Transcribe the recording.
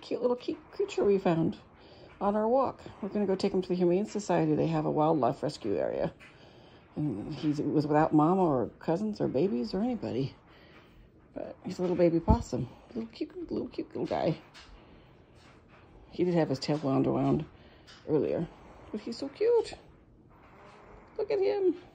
cute little creature we found on our walk. We're going to go take him to the Humane Society. They have a wildlife rescue area. And he was without mama or cousins or babies or anybody. But he's a little baby possum. Little cute little guy. He did have his tail wound around earlier. But he's so cute. Look at him.